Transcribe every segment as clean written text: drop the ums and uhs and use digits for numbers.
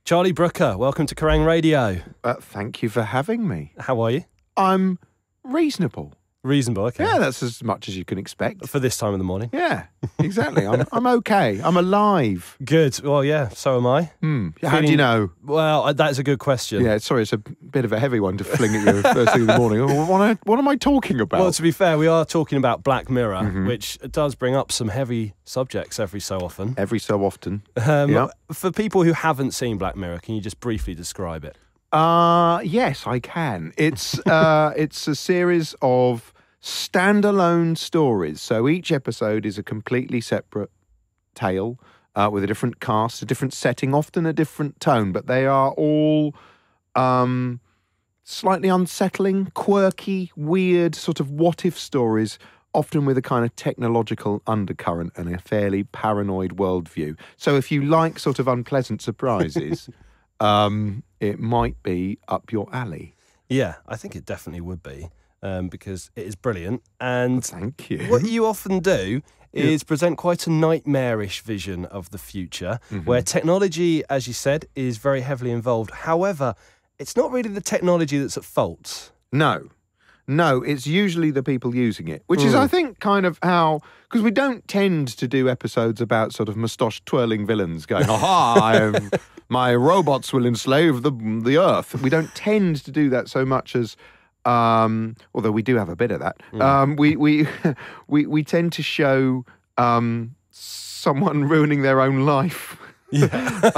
Charlie Brooker, welcome to Kerrang Radio. Thank you for having me. How are you? I'm reasonable. Reasonable, okay. Yeah, that's as much as you can expect. For this time of the morning. Yeah, exactly. I'm okay. I'm alive. Good. Well, yeah, so am I. How do you know? Well, that's a good question. Yeah, sorry, it's a bit of a heavy one to fling at you first thing in the morning. What am I talking about? Well, to be fair, we are talking about Black Mirror, which does bring up some heavy subjects every so often. Every so often. Yeah. For people who haven't seen Black Mirror, can you just briefly describe it? Yes, I can. It's a series of standalone stories. So each episode is a completely separate tale with a different cast, a different setting, often a different tone, but they are all slightly unsettling, quirky, weird, sort of what-if stories, often with a kind of technological undercurrent and a fairly paranoid worldview. So if you like sort of unpleasant surprises, it might be up your alley. Yeah, I think it definitely would be. Because it is brilliant. And thank you. What you often do is present quite a nightmarish vision of the future, where technology, as you said, is very heavily involved. However, it's not really the technology that's at fault. No, it's usually the people using it, which is, I think, kind of how... Because we don't tend to do episodes about sort of moustache-twirling villains going, my robots will enslave the Earth. We don't tend to do that so much as... although we do have a bit of that, we tend to show someone ruining their own life with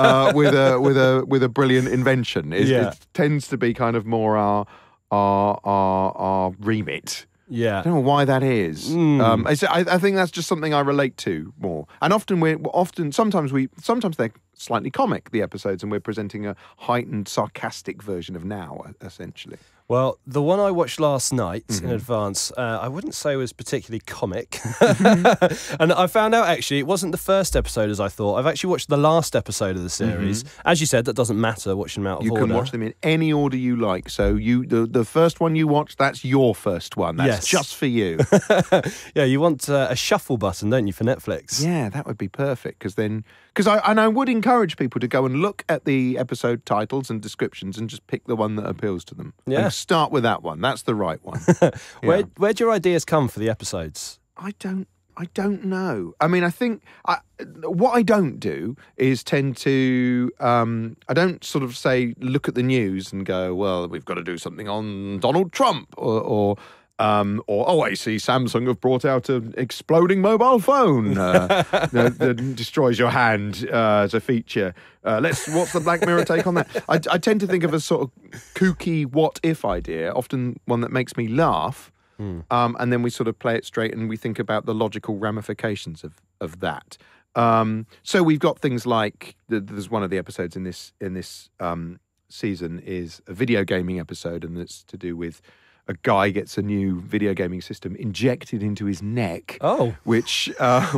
a brilliant invention. It tends to be kind of more our remit. Yeah, I don't know why that is. I think that's just something I relate to more. And sometimes they're slightly comic, the episodes, and we're presenting a heightened, sarcastic version of now, essentially. Well, the one I watched last night in advance, I wouldn't say was particularly comic. And I found out, actually, it wasn't the first episode as I thought. I've actually watched the last episode of the series. As you said, that doesn't matter, watching them out of order. You can watch them in any order you like. So the first one you watch, that's your first one. That's just for you. Yeah, you want a shuffle button, don't you, for Netflix? Yeah, that would be perfect. Because I would encourage people to go and look at the episode titles and descriptions and just pick the one that appeals to them. Yeah. And start with that one. That's the right one. Where'd your ideas come for the episodes? I don't know. I mean, I think what I don't do is tend to... I don't sort of say, look at the news and go, well, we've got to do something on Donald Trump or I see Samsung have brought out an exploding mobile phone that destroys your hand as a feature. What's the Black Mirror take on that? I tend to think of a sort of kooky what-if idea, often one that makes me laugh, and then we sort of play it straight and we think about the logical ramifications of that. So we've got things like, there's one of the episodes in this season is a video gaming episode, and it's to do with a guy gets a new video gaming system injected into his neck, which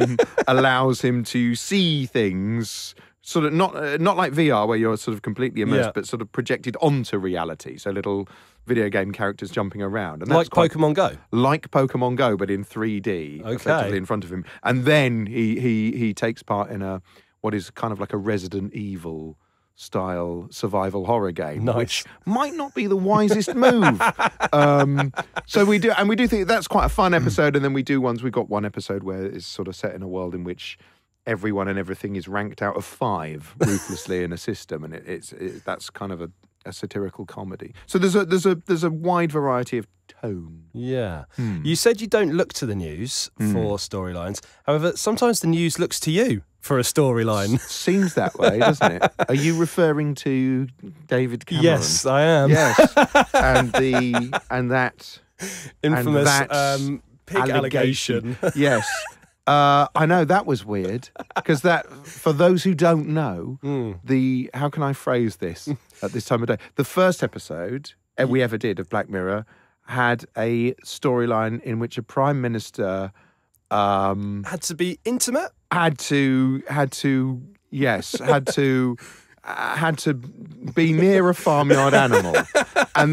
allows him to see things sort of not like VR where you're sort of completely immersed, but sort of projected onto reality. So little video game characters jumping around. And that's like Pokemon Go? Like Pokemon Go, but in 3D, effectively in front of him. And then he takes part in what is kind of like a Resident Evil style survival horror game, which might not be the wisest move. So we do think that's quite a fun episode, and then we've got one episode where it's sort of set in a world in which everyone and everything is ranked out of 5 ruthlessly in a system, and that's kind of a satirical comedy. So there's a wide variety of tone. Yeah. You said you don't look to the news for storylines. However, sometimes the news looks to you for a storyline. Seems that way, doesn't it? Are you referring to David Cameron? Yes, I am. Yes. and that infamous pig allegation. Yes. I know, that was weird, because that, for those who don't know, how can I phrase this at this time of day? The first episode we ever did of Black Mirror had a storyline in which a prime minister had to be intimate. Had to be near a farmyard animal, and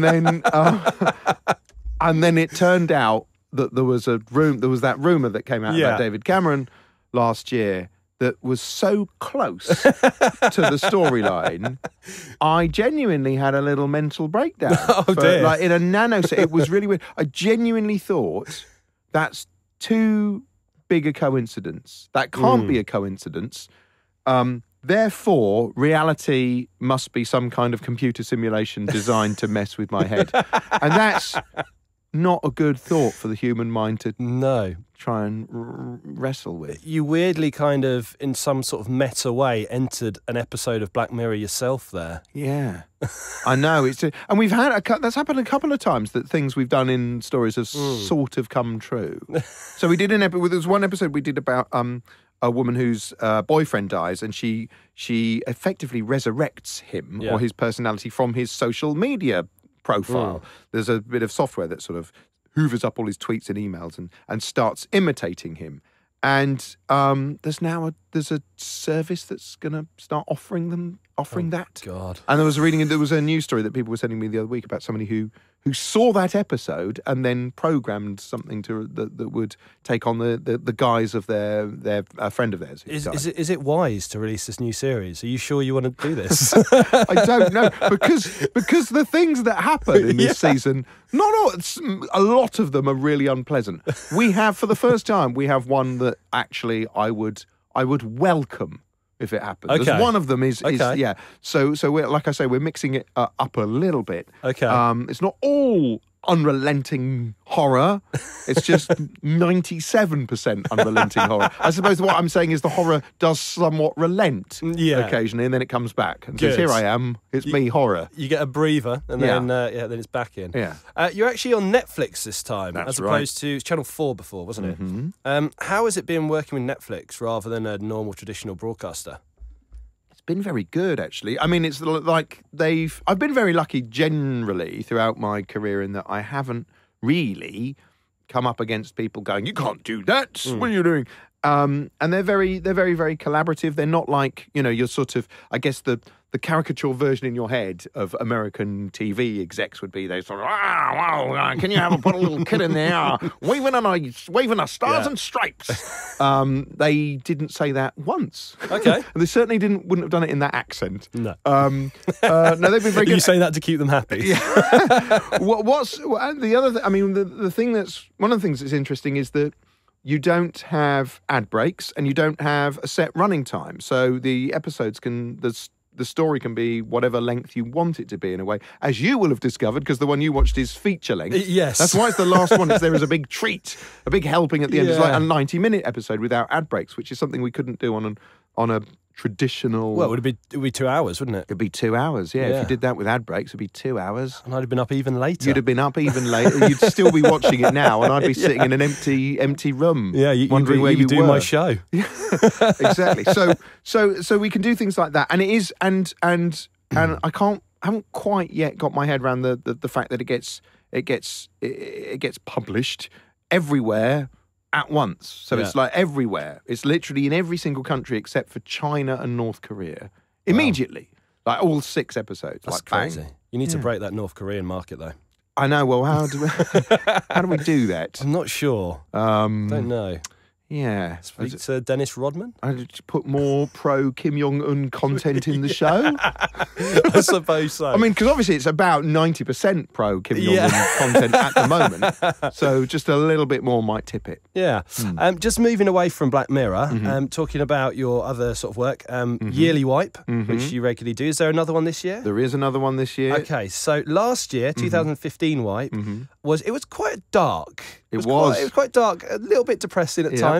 then it turned out that there was that rumor that came out about David Cameron last year that was so close to the storyline, I genuinely had a little mental breakdown. Dear. Like in a nanosecond. It was really weird. I genuinely thought that's too big a coincidence. That can't be a coincidence. Therefore, reality must be some kind of computer simulation designed to mess with my head. And that's not a good thought for the human mind to try and wrestle with. You weirdly kind of, in some sort of meta way, entered an episode of Black Mirror yourself there. Yeah, I know. And we've had that's happened a couple of times that things we've done in stories have sort of come true. So we did there was one episode we did about a woman whose boyfriend dies, and she effectively resurrects him or his personality from his social media profile. There's a bit of software that sort of hoovers up all his tweets and emails and starts imitating him. And there's a service that's going to start offering that. God. And there was a news story that people were sending me the other week about somebody who saw that episode and then programmed something that would take on the guise of their friend of theirs. Is it wise to release this new series? Are you sure you want to do this? I don't know, because the things that happen in this season, a lot of them are really unpleasant. We have, for the first time, one that actually I would welcome if it happens. Okay. There's one of them is Okay. yeah. So we're, like I say, we're mixing it up a little bit. Okay. It's not all unrelenting horror. It's just 97% unrelenting horror. I suppose what I'm saying is the horror does somewhat relent occasionally, and then it comes back and says, "Here I am. It's me, horror." You get a breather, and then it's back in. Yeah. You're actually on Netflix this time, That's as right. opposed to Channel 4 before, wasn't it? Mm-hmm. How has it been working with Netflix rather than a normal traditional broadcaster? Been very good, actually. I mean, it's like I've been very lucky generally throughout my career in that I haven't really come up against people going, "You can't do that. What are you doing?" And they're very, very collaborative. They're not like, you're sort of, I guess the caricature version in your head of American TV execs would be they sort of, can you put a little kid in there waving our stars and stripes? They didn't say that once. Okay. And they certainly wouldn't have done it in that accent. No. No, they've been very good. You say that to keep them happy. What's the other thing? I mean, the thing one of the things that's interesting is that you don't have ad breaks and you don't have a set running time. So the episodes the story can be whatever length you want it to be in a way, as you will have discovered, because the one you watched is feature length. Yes. That's why it's the last one. There is a big treat, a big helping at the end. It's like a 90-minute episode without ad breaks, which is something we couldn't do on a traditional... Well, it would be 2 hours, wouldn't it? It'd be 2 hours, yeah. If you did that with ad breaks, it'd be 2 hours. And I'd have been up even later. You'd have been up even later. You'd still be watching it now, and I'd be sitting in an empty room, wondering where you do were. my show. Exactly. So we can do things like that, and it is, and I haven't quite yet got my head around the fact that it gets published everywhere at once. So it's like everywhere. It's literally in every single country except for China and North Korea. Immediately. Like all 6 episodes. That's like bang. crazy. You need to break that North Korean market, though. I know. Well, how do we do that? I'm not sure. Don't know. Yeah. Speak to Dennis Rodman? I put more pro Kim Jong-un content in the show. I suppose so. I mean, because obviously it's about 90% pro Kim Jong-un content at the moment. So just a little bit more might tip it. Yeah. Just moving away from Black Mirror, talking about your other sort of work, Yearly Wipe, which you regularly do. Is there another one this year? There is another one this year. Okay, so last year, 2015 Wipe, was quite dark. It was quite dark, a little bit depressing at times.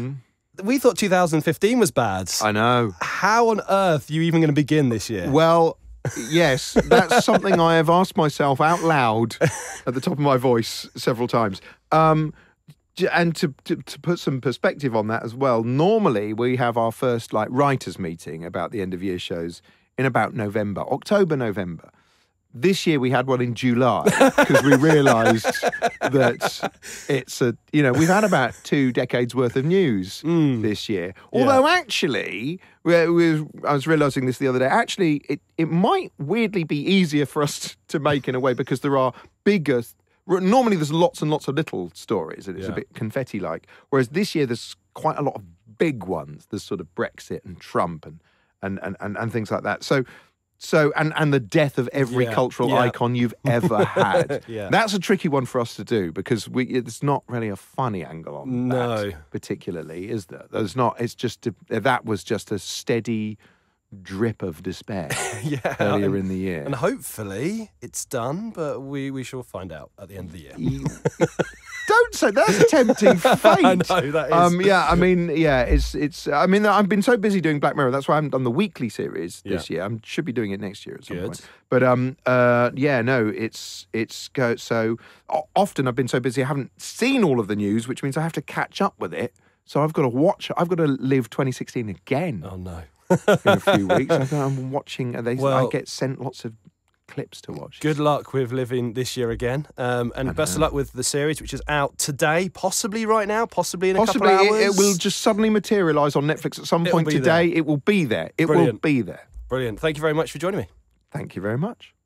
We thought 2015 was bad. I know. How on earth are you even going to begin this year? Well, yes, that's something I have asked myself out loud at the top of my voice several times. And to put some perspective on that as well, normally we have our first writers' meeting about the end of year shows in about October, November. This year we had one in July because we realised that we've had about 2 decades worth of news this year. Although actually, I was realising this the other day, actually it might weirdly be easier for us to make in a way because there are bigger... Normally there's lots and lots of little stories and it's a bit confetti-like. Whereas this year there's quite a lot of big ones, the sort of Brexit and Trump and things like that. So the death of every cultural icon you've ever had. That's a tricky one for us to do because it's not really a funny angle on that particularly, is there? There's not. It's just that was just a steady drip of despair earlier in the year. And hopefully it's done, but we shall find out at the end of the year. Don't say that's a tempting fate. I know that is. It's. I mean, I've been so busy doing Black Mirror. That's why I haven't done the weekly series this year. I should be doing it next year at some point. But so often I've been so busy I haven't seen all of the news, which means I have to catch up with it. So I've got to live 2016 again. Oh no. In a few weeks. I'm watching. I get sent lots of clips to watch. Good luck with living this year again. And best of luck with the series, which is out today, possibly right now, possibly in a couple of hours. It will just suddenly materialise on Netflix at some point today. It will be there. It will be there. Brilliant. Thank you very much for joining me. Thank you very much.